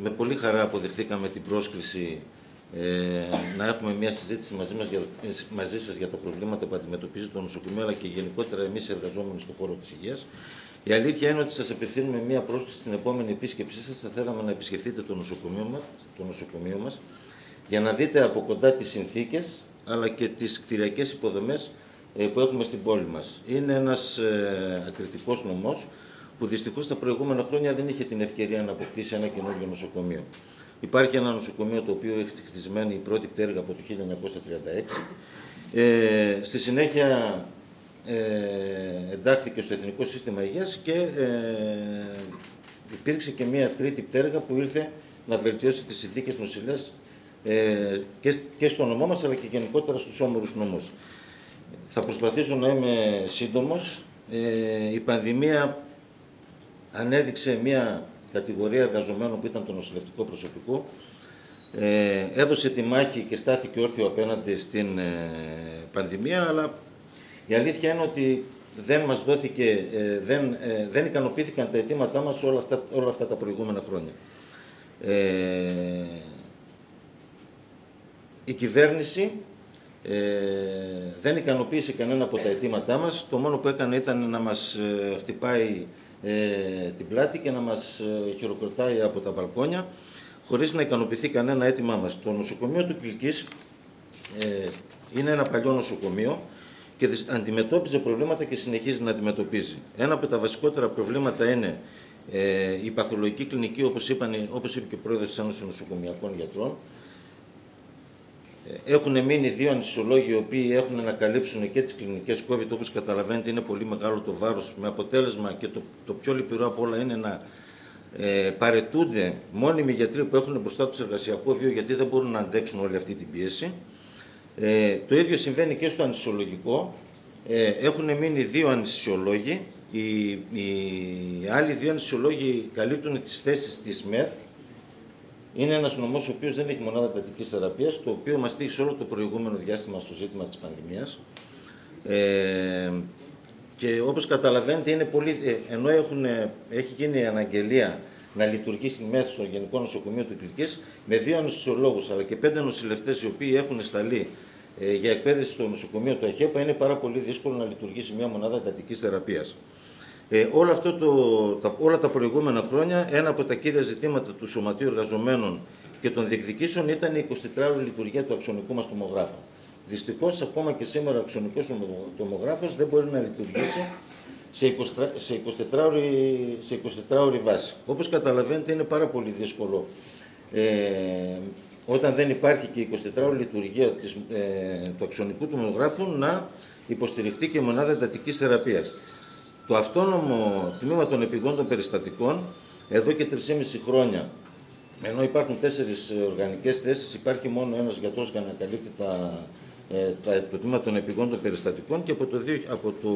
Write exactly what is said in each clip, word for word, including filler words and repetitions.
με πολύ χαρά αποδεχθήκαμε την πρόσκληση ε, να έχουμε μια συζήτηση μαζί, μας για, μαζί σας για τα προβλήματα που αντιμετωπίζει το νοσοκομείο, αλλά και γενικότερα εμείς οι εργαζόμενοι στον χώρο της υγείας. Η αλήθεια είναι ότι σας απευθύνουμε μια πρόσκληση στην επόμενη επίσκεψή σας. Θα θέλαμε να επισκεφτείτε το νοσοκομείο μας, το νοσοκομείο μας για να δείτε από κοντά τις συνθήκες αλλά και τις κτηριακές υποδομές ε, που έχουμε στην πόλη μας. Είναι ένας ε, ακριτικός νομός που δυστυχώς τα προηγούμενα χρόνια δεν είχε την ευκαιρία να αποκτήσει ένα καινούργιο νοσοκομείο. Υπάρχει ένα νοσοκομείο το οποίο έχει χτισμένη η πρώτη πτέρυγα από το χίλια εννιακόσια τριάντα έξι. Ε, στη συνέχεια ε, εντάχθηκε στο Εθνικό Σύστημα Υγείας και ε, υπήρξε και μια τρίτη πτέρυγα που ήρθε να βελτιώσει τις συνθήκες νοσηλείας ε, και, και στο νομό μας αλλά και γενικότερα στους όμορους νομούς. Θα προσπαθήσω να είμαι σύντομος. Ε, η πανδημία ανέδειξε μια κατηγορία εργαζομένων που ήταν το νοσηλευτικό προσωπικό, ε, έδωσε τη μάχη και στάθηκε όρθιο απέναντι στην ε, πανδημία, αλλά η αλήθεια είναι ότι δεν μας δόθηκε, ε, δεν, ε, δεν ικανοποιήθηκαν τα αιτήματά μας όλα αυτά, όλα αυτά τα προηγούμενα χρόνια. Ε, η κυβέρνηση ε, δεν ικανοποίησε κανένα από τα αιτήματά μας, το μόνο που έκανε ήταν να μας ε, χτυπάει Ε, την πλάτη και να μας ε, χειροκροτάει από τα μπαλκόνια χωρίς να ικανοποιηθεί κανένα αίτημά μας. Το νοσοκομείο του Κιλκής ε, είναι ένα παλιό νοσοκομείο και αντιμετώπιζε προβλήματα και συνεχίζει να αντιμετωπίζει. Ένα από τα βασικότερα προβλήματα είναι ε, η παθολογική κλινική, όπως, είπαν, όπως είπε και ο πρόεδρος της Ένωσης Νοσοκομιακών Γιατρών. Έχουν μείνει δύο αναισθησιολόγοι οι οποίοι έχουν να καλύψουν και τις κλινικές COVID. Όπως καταλαβαίνετε, είναι πολύ μεγάλο το βάρος, με αποτέλεσμα και το, το πιο λυπηρό από όλα είναι να ε, παρετούνται μόνιμοι γιατροί που έχουν μπροστά τους εργασιακό βίο, γιατί δεν μπορούν να αντέξουν όλη αυτή την πίεση. Ε, το ίδιο συμβαίνει και στο αναισθησιολογικό. Ε, έχουν μείνει δύο αναισθησιολόγοι. Οι, οι άλλοι δύο αναισθησιολόγοι καλύπτουν τις θέσεις της ΜΕΘ. Είναι ένας νομός ο οποίος δεν έχει μονάδα εντατικής θεραπείας, το οποίο μας τύχησε όλο το προηγούμενο διάστημα στο ζήτημα της πανδημίας. Ε, και όπως καταλαβαίνετε, είναι πολύ, ε, ενώ έχουν, έχει γίνει η αναγγελία να λειτουργήσει στη ΜΕΘ στο Γενικό Νοσοκομείο του Κιλκής, με δύο αναισθησιολόγους αλλά και πέντε νοσηλευτές οι οποίοι έχουν σταλεί ε, για εκπαίδευση στο νοσοκομείο του ΑΧΕΠΑ, είναι πάρα πολύ δύσκολο να λειτουργήσει μια μονάδα εντατικής θεραπείας. Ε, όλο αυτό το, τα, όλα τα προηγούμενα χρόνια, ένα από τα κύρια ζητήματα του Σωματείου Εργαζομένων και των διεκδικήσεων ήταν η εικοσιτετράωρη λειτουργία του αξονικού μας τομογράφου. Δυστυχώς, ακόμα και σήμερα ο αξονικός τομογράφος δεν μπορεί να λειτουργήσει σε εικοσιτετράωρη βάση. Όπως καταλαβαίνετε, είναι πάρα πολύ δύσκολο ε, όταν δεν υπάρχει και η εικοσιτετράωρη λειτουργία της, ε, του αξονικού τομογράφου να υποστηριχτεί και μονάδα εντατικής θεραπείας. Το αυτόνομο τμήμα των επιγόντων περιστατικών, εδώ και τρία και μισό χρόνια, ενώ υπάρχουν τέσσερις οργανικές θέσεις, υπάρχει μόνο ένας γιατρός για να καλύπτει τα, τα, το τμήμα των επιγόντων περιστατικών και από το, από το,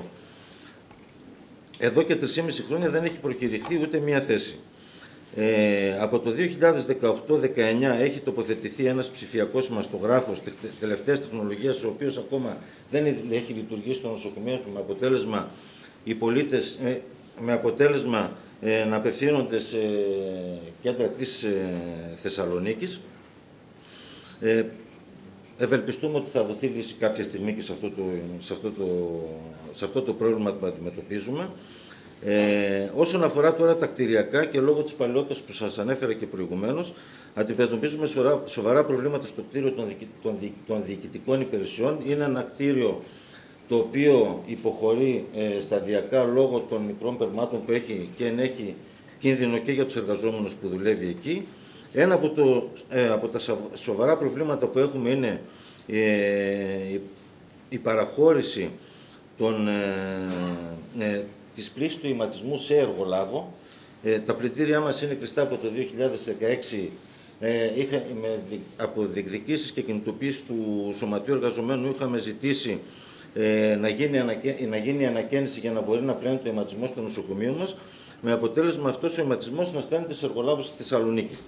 εδώ και τρία και μισό χρόνια δεν έχει προκηρυχθεί ούτε μία θέση. Ε, από το δύο χιλιάδες δεκαοκτώ δεκαεννιά έχει τοποθετηθεί ένας ψηφιακός μαστογράφος τελευταίας τεχνολογίας, ο οποίος ακόμα δεν έχει λειτουργήσει στο νοσοκομείο του, με αποτέλεσμα οι πολίτες ε, με αποτέλεσμα ε, να απευθύνονται σε κέντρα της ε, Θεσσαλονίκης. Ε, ευελπιστούμε ότι θα δοθεί λύση κάποια στιγμή και σε αυτό το, σε αυτό το, σε αυτό το πρόβλημα που αντιμετωπίζουμε. Ε, όσον αφορά τώρα τα κτηριακά και λόγω της παλαιότητας που σας ανέφερα και προηγουμένως, αντιμετωπίζουμε σοβαρά, σοβαρά προβλήματα στο κτίριο των, διοικη, των, διοικη, των διοικητικών υπηρεσιών. Είναι ένα κτίριο το οποίο υποχωρεί ε, σταδιακά λόγω των μικρών περμάτων που έχει και ενέχει κίνδυνο και για τους εργαζόμενους που δουλεύει εκεί. Ένα από, το, ε, από τα σοβαρά προβλήματα που έχουμε είναι ε, η παραχώρηση των, ε, ε, της πλήσης του ηματισμού σε εργολάβο. Ε, τα πλυντήριά μας είναι κλειστά από το δύο χιλιάδες δεκαέξι. Ε, είχα, με, από διεκδικήσεις και κινητοποίηση του Σωματείου Εργαζομένου είχαμε ζητήσει Ε, να, γίνει ανακαι... να γίνει ανακαίνιση για να μπορεί να πλένει το αιματισμό στο νοσοκομείο μας, με αποτέλεσμα αυτός ο αιματισμός να στέλνεται σε εργολάβους στη Θεσσαλονίκη.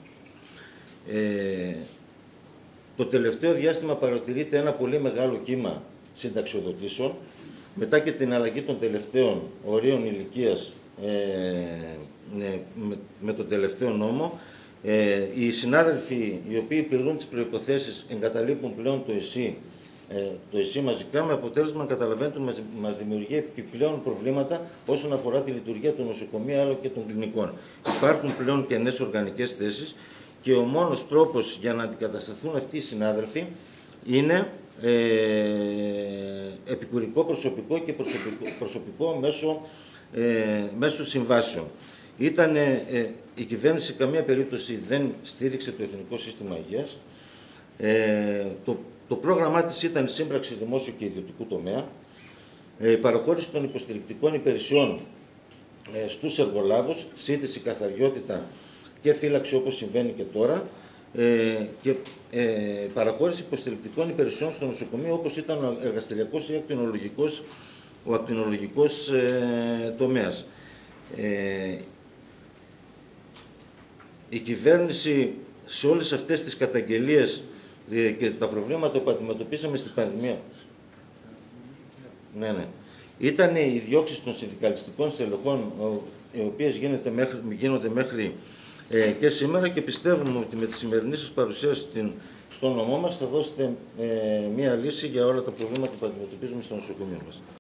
Ε, το τελευταίο διάστημα παρατηρείται ένα πολύ μεγάλο κύμα συνταξιοδοτήσεων, μετά και την αλλαγή των τελευταίων ορίων ηλικίας ε, ε, με, με τον τελευταίο νόμο. Ε, οι συνάδελφοι οι οποίοι πληρούν τις προϋποθέσεις εγκαταλείπουν πλέον το ΕΣΥ, ε, το ΕΣΥ μαζικά, με αποτέλεσμα, καταλαβαίνετε, μας, μας δημιουργεί επιπλέον προβλήματα όσον αφορά τη λειτουργία των νοσοκομείων αλλά και των κλινικών. Υπάρχουν πλέον κενές οργανικές θέσεις και ο μόνος τρόπος για να αντικατασταθούν αυτοί οι συνάδελφοι είναι ε, επικουρικό προσωπικό και προσωπικό, προσωπικό μέσω, ε, μέσω συμβάσεων. Ήτανε, ε, η κυβέρνηση σε καμία περίπτωση δεν στήριξε το Εθνικό Σύστημα Υγείας. Ε, το, το πρόγραμμά της ήταν η σύμπραξη δημόσιου και ιδιωτικού τομέα, ε, η παραχώρηση των υποστηρικτικών υπηρεσιών ε, στους εργολάβους, σύντηση, καθαριότητα και φύλαξη όπως συμβαίνει και τώρα, ε, και ε, παραχώρηση υποστηρικτικών υπηρεσιών στο νοσοκομείο όπως ήταν ο εργαστηριακός ή ακτινολογικός, ο ακτινολογικός ε, τομέας. Ε, η κυβέρνηση σε όλες αυτές τις καταγγελίες ε, και τα προβλήματα που αντιμετωπίσαμε στην πανδημία, ναι, ναι, ήταν οι διώξεις των συνδικαλιστικών στελεχών, οι οποίες γίνονται μέχρι, γίνονται μέχρι ε, και σήμερα, και πιστεύουμε ότι με τη σημερινή σας παρουσίαση στην, στο νομό μας θα δώσετε ε, μία λύση για όλα τα προβλήματα που αντιμετωπίζουμε στο νοσοκομείο μας.